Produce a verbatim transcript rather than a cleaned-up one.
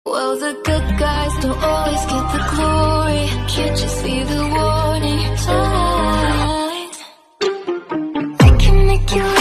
Well, the good guys don't always get the glory. Can't you see the warning signs? They can make you